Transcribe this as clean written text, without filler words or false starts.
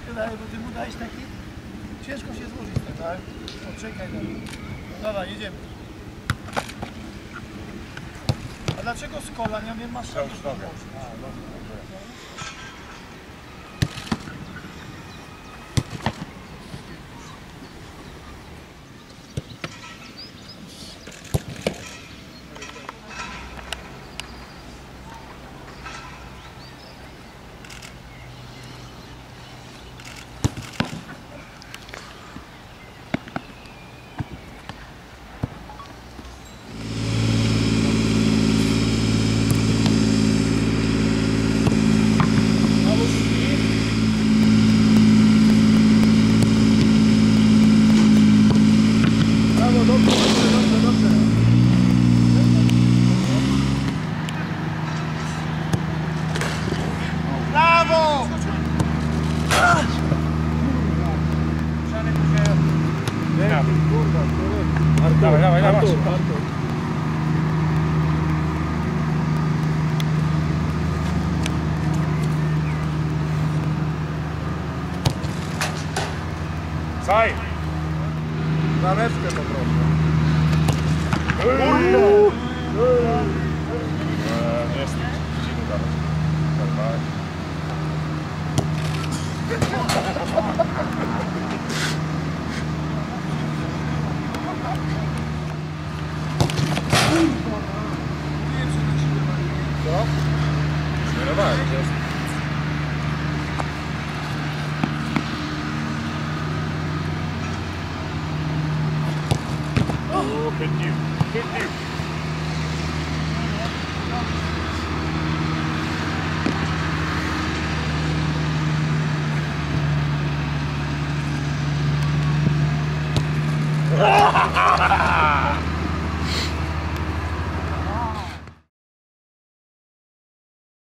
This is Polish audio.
troszkę dalej, bo ty mu dałeś taki... Ciężko się złożyć, tak? Poczekaj na mnie. Dawaj, jedziemy. A dlaczego z kolan? Ja wiem, masz tam już nogę. Dawaj, dawaj, dawaj. Saj! Zaneczkę poproszę. Nie jest dziwny dalej. Co? Zmierowałem, jest. O, chytnił, chytnił. Ha ha ha!